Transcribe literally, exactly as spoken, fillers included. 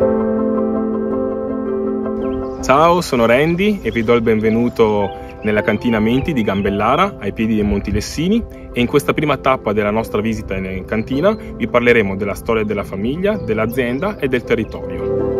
Ciao, sono Randy e vi do il benvenuto nella cantina Menti di Gambellara, ai piedi dei Monti Lessini, e in questa prima tappa della nostra visita in cantina vi parleremo della storia della famiglia, dell'azienda e del territorio.